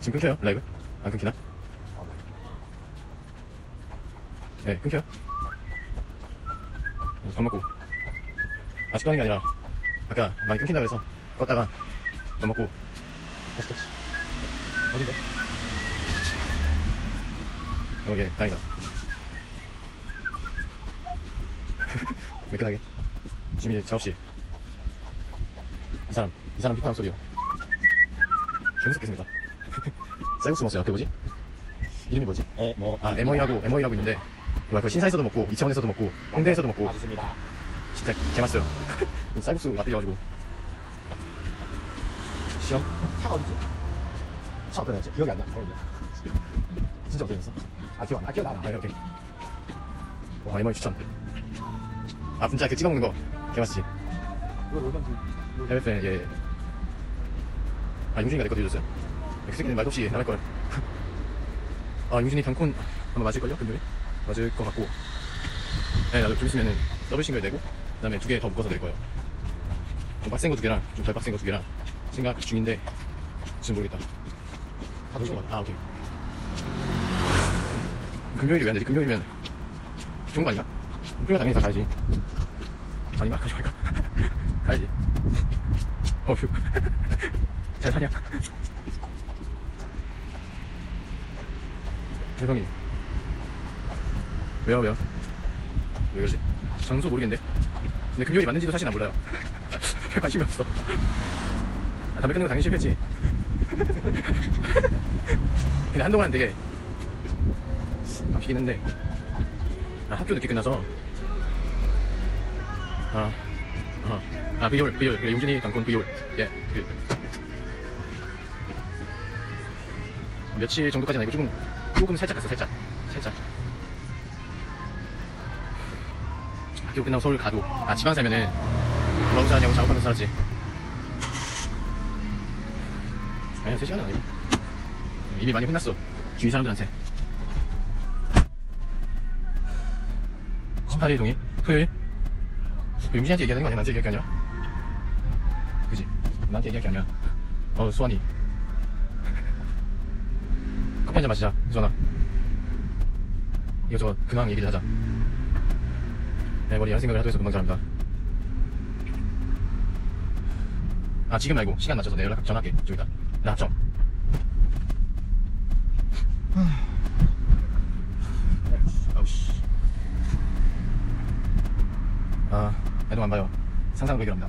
지금 끊겨요? 라이브? 안 끊기나? 네, 끊겨요. 밥 먹고. 아직도 하는 게 아니라, 아까 많이 끊긴다고 해서 껐다가 밥 먹고. 다시 떴지. 어딘데? 오케이, 다행이다. 매끈하게. 지금 이제 작업실. 이 사람 피파하는 소리요. 개무섭겠습니다. 쌀국수 먹었어요. 그 뭐지? 이름이 뭐지? MOE라고 있는데, 그 신사에서도 먹고, 이태원에서도 먹고, 홍대에서도 먹고. 맞습니다. 진짜 개맛있어요. 쌀국수 맛들려가지고. 시험? 차가 어디지? 차 어떤 애였지? 기억이 안 나. 진짜 어땠어? 기억 안 나. 기억 나. 아, 오케이. 와, MOE 추천. 아, 진짜 그 찍어먹는 거. 개맛있지. 이거 놀던 MFN, 예. 아, 용준이가 내 거 드려줬어요. 그 새끼는 말도 없이 나갈걸. 아, 용준이 단콘 아마 맞을걸요? 금요일? 맞을 것 같고. 네, 나도 좀 있으면은 더블 싱글 내고, 그 다음에 2개 더 묶어서 낼 거예요. 좀 빡센 거 2개랑, 좀 덜 빡센 거 2개랑 생각 중인데, 지금 모르겠다. 다 돌것 같아. 아, 오케이. 금요일이 왜 안 되지? 금요일이면 좋은 거 아닌가? 금요일 당연히 다 가야지. 아닌가? 가져갈까? 가야지. 휴. 잘 사냐? 대성이. 왜요? 왜 그러지? 장소 모르겠는데? 근데 금요일이 맞는지도 사실 난 몰라요. 별 관심이 없어. 아, 담배 끊는 거 당연히 실패했지. 근데 한동안 되게 바뀌긴 했는데, 학교 늦게 끝나서 V올 그래, 용준이 단콘 V올. 예, 며칠 정도까지는 아니고 조금 살짝 갔어. 살짝 학교 끝나고 서울 가도, 지방 살면은 뭐하고 사냐고 작업하면서 살았지. 아니야, 3시간은 아니고 이미 많이 혼났어, 주위 사람들한테. 18일 동일? 토요일? 용진이한테 얘기하는 거 아니야? 나한테 얘기할 게 아니라? 그지? 나한테 얘기할 게 아니야. 수환이. 커피 한잔 마시자, 수환아. 이거 근황 얘기를 하자. 내 머리 이런 생각을 하도 해서 금방 잘합니다. 지금 말고 시간 맞춰서 내 연락 전화할게. 좀 이따 나 합정. 아우씨. 애도 안 봐요. 상상 배결합니다.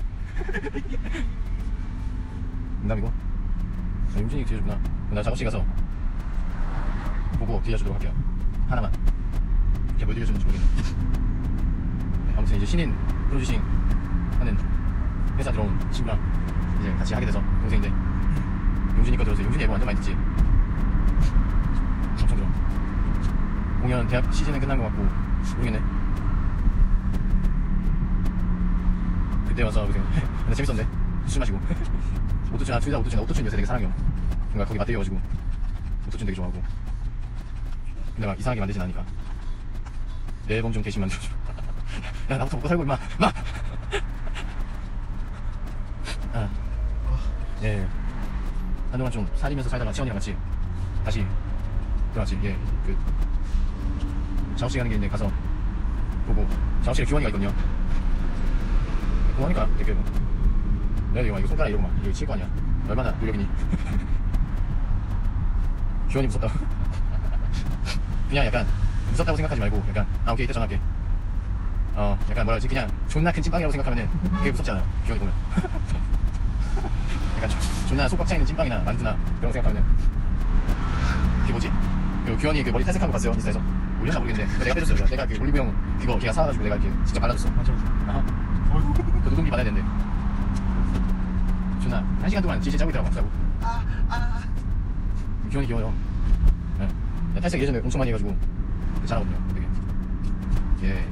농담이고. 용준이 뒤져주구나. 나 작업실 가서 보고 뒤져주도록 할게요. 하나만. 걔 뭘 뒤져주는지 모르겠네. 네, 아무튼 이제 신인 프로듀싱 하는 회사 들어온 친구랑 이제 같이 하게 돼서, 동생인데 용준이 거 들어서 용준이 앨범 완전 많이 듣지. 엄청 들어. 공연 대학 시즌은 끝난 것 같고 모르겠네. 그때 와서 근데 재밌었네. 술 마시고. 오토튠, 둘 다 오토튠 요새 되게 사랑해요. 뭔가 거기 맞대여가지고 오토튠 되게 좋아하고. 근데 막 이상하게 만들진 않으니까 내 앨범 좀 대신 만들어줘. 야, 나부터 먹고 살고 임마. 예. 한동안 좀 살이면서 살다가 치원이랑 같이 다시 들어갔지. 예. 작업실 가는 게 있는데 가서 보고, 작업실에 규원이가 있거든요. 그거니까 되게 내가 이거 손가락 이러고 막 이거 칠 거 아니야. 얼마나 노력이니. 규원이 무섭다. 그냥 약간 무섭다고 생각하지 말고, 약간 오케이 이따 전화할게. 약간 뭐라 그러지, 그냥 존나 큰 찐빵이라고 생각하면은 그게 무섭지 않아요. 규원이 보면. 약간 존나 속 꽉 차있는 찐빵이나 만두나 그런 거 생각하면은 그게 뭐지? 그 규원이 그 머리 탈색한 거 봤어요, 인스타에서. 올렸나 모르겠는데 내가 빼줬어요. 내가 그 올리브영 그거 걔가 사와가지고 내가 이렇게 직접 발라줬어. 그 노동비 받아야 되는데 존나 1시간 동안 질질 짜고 있더라고. 짜고. 규원이 귀여워요. 네. 탈색 예전에 엄청 많이 해가지고 잘하거든요. 되게. 예.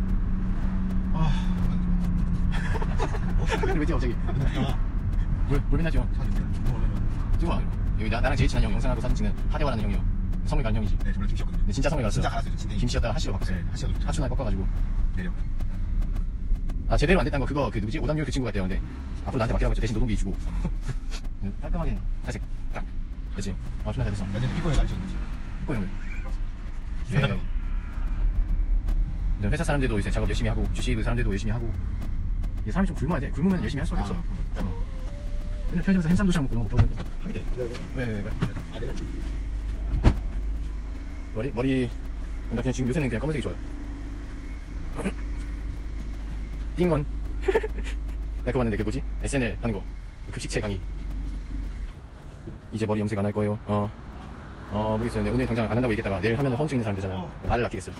왜 뛰어 갑자기? 뭘 맨날 뛰어? 찍어봐. 여기 나랑 제일 친한 형, 영상하고 사진 찍는 하대화라는 형이요. 성을 가는 형이지. 네, 정말 김씨였거든요. 근데 진짜 성을 갔어요. 진짜 갈았어요. 김씨였다가 하씨로 바꿨어요. 네, 하씨로 하추나에 꺾어가지고 내려. 제대로 안 됐다는 거, 그 누구지? 오담률 그 친구가 있대요. 근데 앞으로 나한테 맡기라고 했죠. 대신 노동비 주고. 깔끔하게 탈색 딱 그치? 아 존나 잘 됐어. 완전 피곤해 날씨였는지. 이거 형님. 예. 회사 사람들도 이제 작업 열심히 하고 주식 사람들도 열심히 하고 이게 사람이 좀 굶어야 돼. 굶으면 열심히 할 수밖에 없어. 맨날 편의점에서 햄 삼도시 먹고 이런 거 먹으면 하게 돼. 왜 아 내가 머리 나 그냥 지금 요새는 그냥 검은색이 좋아요. 띵건 나 그거 봤는데 그 뭐지? SNL 하는 거 급식체 강의. 이제 머리 염색 안 할 거예요. 모르겠어요. 근데 오늘 당장 안 한다고 얘기했다가 내일 하면 허언증 있는 사람 되잖아요. 알을 아끼겠어요.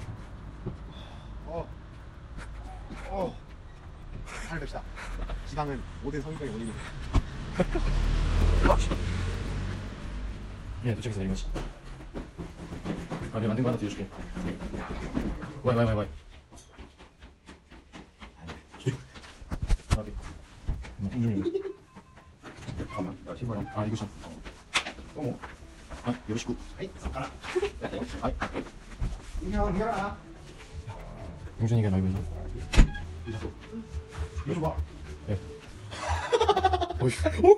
살갑시다. 지방은 모든 성병의 원인이. 예, 도착했어 내리면서. 아, 내가 만든 거 하나 드려줄게. 와이. 잠깐만. 야 신발. 아, 이거 좀. 어머. 아, 요시구. 아이 가라. 아이, 인형 해라. 용준이가 라이브 있나? 이거 봐. 예. 어휴.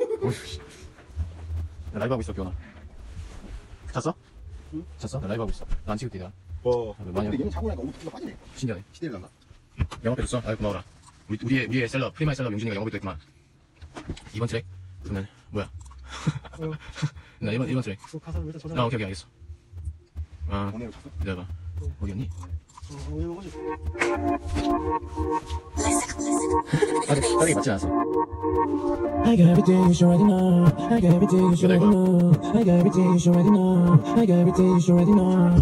나 라이브 하고 있어, 기원아. 잤어? 응? 잤어? 나 라이브 하고 있어. 나 안 찍을 때다. 와. 많이 근데 얘는 자고 나니까 옷 빠지네. 신기하네. 시대를 난다. 영업해줬어? 아유, 고마워라. 우리의 셀럽, 프리마이 셀럽 용준이가 영업이 또 했구만. 이번 트랙? 그러면, 뭐야? 나 이번 트랙. 그 가사를 일단 저장. 아, 오케이, 알겠어. 아, 오늘 쳤어? 기다려봐. 어디였니? 왜 먹어지? 따르기 맞지 않았어. I got everything you should already know. I got everything you should already know. I got everything you should already know. I got everything you should already know.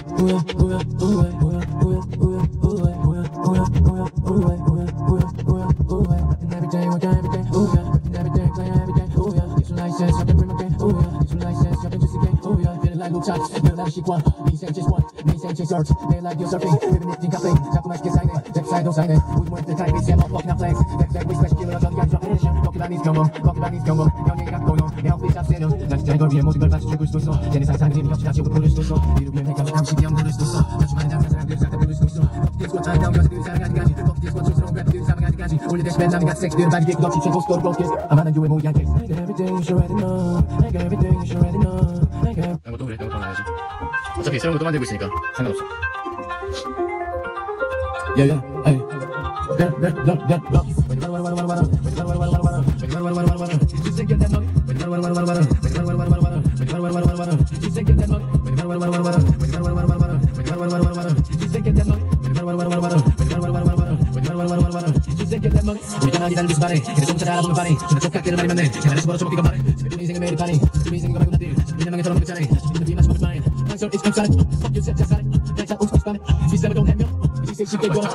And every day, work every day. And every day, play every day. It's a license, I've been bring my game. It's a license, I've been just a game. Feeling like loop shots, feeling like a shit one. Me saying just one, me saying chase search. They like you're surfing, living it in cafe. 자꾸 맛있게 사이네, 잭 사이도 사이네. 우리 모일 때 타입이 쌤 walking on flags. 잭 we special killer, 어떤 가지 정해내셔. 걷기만 이 경험, 걷기만 이 경험. 연예인이 갖고 노, 내 헛빛 잡세는. 난 진짜 이걸 위해 모든 걸 다시 죽을 수도 있어. 걔네 상상이 재미 없이 다시 오고 부를 수도 있어. 이를 위해 내가 감식이 형 부를 수도 있어. 다시 많은 장사 사람들이 싹다 부를 수도 있어. 걷기 디스코 타임 여자들이 사랑이 아직까지. 걷기 디스코 촌스러운 랩들이 사랑이 아직까지. 올릴 때 스맨 남이 같은 섹시들은 많이 개그 없이 최고 스토리 걷기. 아마 난 유해 모이한 케이스. I got everything you should already know. I got everything you should already know. I got 딴 것도 그래, 딴 것도 나야지. 어차피 새로운 것도 만들고 있으니까 상관없어. 야야, 아이. 우리가 많이 다른 듯이 말해. 그래 좀 잘 알아보는 반이. 저는 족각들을 많이 만내. 잘해서 벌어 조목기가 말해. 우리 인생의 매일 반이. 우리 인생이 말고 나들. 우리 남에게 저런 것잖아. 우리는 비만 먹을 바에. 항상 it's come silent. Fuck you, set your silent. 내 차, 옷, 스파네. 지사를 좀 해명. 지세, 쉽게 걸.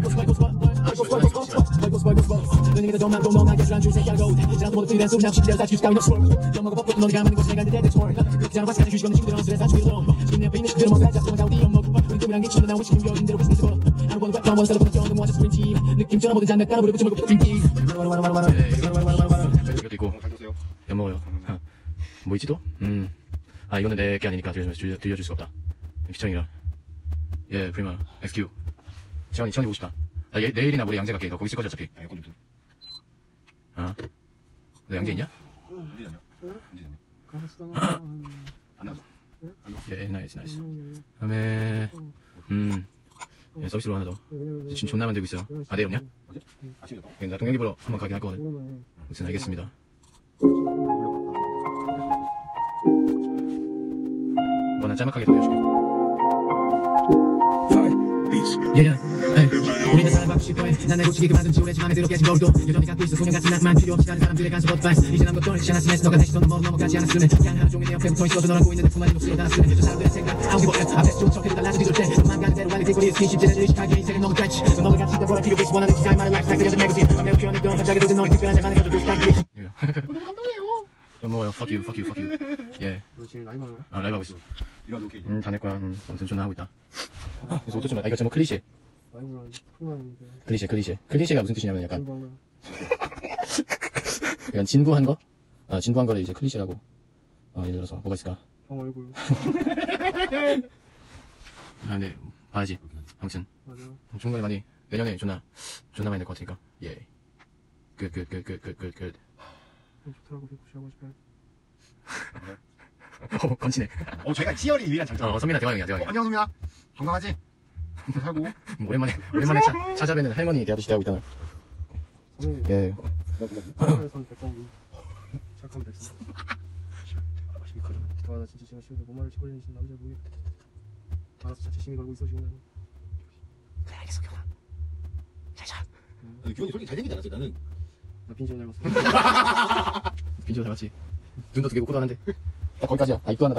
눈이 더 많고 넌 하게 줄 줄 새끼하고. 이제라도 모두 프리랜서 그냥 쉽게 다 휴식하고 있는 영어가 벗고 너네가 하는 것이 내가 내대 스몰. 그렇게 잘 봤을 때 휴식 없는 친구들 스트레스 안 주기로. 지금 내 앞에 있는 친구들 뭔가 자꾸 가오디 영목. 우리 꿈이랑 기침을 나오고 싶은 겨 인대로 비즈니스 걸어. I want to one cell phone one just sprint team. 느낌처럼 모든 잔 따라 부르고 주먹을 띵띵. 이것도 있고 엿 먹어요. 뭐 있지도? 아 이거는 내 게 아니니까 들려줄 수가 없다. 피처링이라. 예, 프리마 XQ. 채원이 보고 싶다. 나 내일이나 모레 양재 갈게. 너 거기 있을 거지 어차피. 아, 너 양재 있냐? 예, 나이스. 다음에 예, 서비스로 하나 더. 지금 존나 만들고 있어요. 아, 내일 없냐? 나 동영이 보러 한번 가긴 할 거거든. 무슨 알겠습니다. 뭐 난 짤막하게 돌려줄게. 우리는 살아가고 싶어해. 난 내 고치기 그만둔 지 오래 지 맘에 들어 깨진 거울도 여전히 갖고 있어. 소년 같은 낭만 필요 없이 다른 사람들의 간섭 어드바이스. 이제 남것 떠올리지 않았으면 너가 다시 손을 넘어가지 않았으면 그냥 하루 종일 내 옆에 붙어있어도 널 알고 있는데 두 마디 목소리 달았으면 저 사람들의 생각 아무리 보면 앞에서 좋은 척해도 달라지기 좋대. 눈만 가는 대로 빨리 뒷거리에 스킨십제를 의식하기에 인생은 너무 짧지. 너를 같이 때 보라 필요 없이 원하는 디자인 말을 라이프스타일 그려진 매거진 맘대로 표현했던 갑자기 도전 너의 특별한 자만의 가족 도시타기 좀 먹어요. Fuck you. 예. 너 지금 라이브 하는 거야? 아, 라이브 하고 있어. 이런 오케이. 다 낼 거야. 아무튼 존나 하고 있다. 그래서 어쩌면 이거 제목 클리셰. 라이브를 하는지 풀만인데. 클리셰가 무슨 뜻이냐면 약간 진부한 거? 진부한 거를 이제 클리셰라고. 예를 들어서 뭐가 있을까? 형 얼굴. 근데 봐야지. 아무튼 맞아. 중간에 많이 내년에 존나 많이 낼 것 같으니까. 예. 끝. 좋더라고 190 하고 싶어. 건치네. 저희가 치열이 유일한 장점. 선민아 대화형이야, 대화형. 안녕, 소민아. 건강하지? 잘 살고. 오랜만에 찾아뵈는 할머니 대하듯이 대하고 있잖아. 예. 선 백성이 착한 백성. 나 진짜 제가 쉬워서 몸말을 치고 있는 남자 보이. 알아서 자체 심히 걸고 있어 지금. 그래, 알겠어, 기훈아. 잘 자. 기원이 솔직히 잘생기지 않았어, 나는. 나 빈지오 닮았어. 빈지오 닮았지. 눈도 2개고 코도 하는데. 딱 거기까지야. 아, 입도 하나다.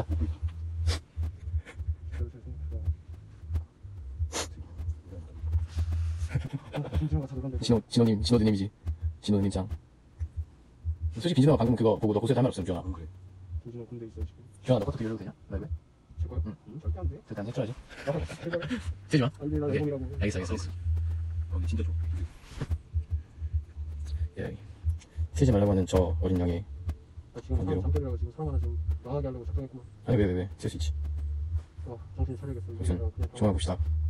빈지오가 다 들어간다. 진호드님이지. 진호드님짱. 솔직히 빈지노가 방금 그거 보고 너 고소해 할말 없어, 기훈아. 그래. 빈지오 군대 있어 지금. 기훈아, 너 커트 열려도 되냐? 라이브에? 제 거야? 절대 안 돼. 절대 안 해줘야죠. 제발. 되지 마. 아니 나 오케이. 앨범이라고. 알겠어. 근데 진짜 좋아. 예. 쉬지 말라고 하는 저 어린 양이. 나 지금 안 돼요. 잠 때리라고 지금 사람 하나 좀 나가게 하려고 작정했구만. 아니, 왜. 쓸 수 있지. 정신 차려야겠어. 무슨, 그냥 정말 봅시다.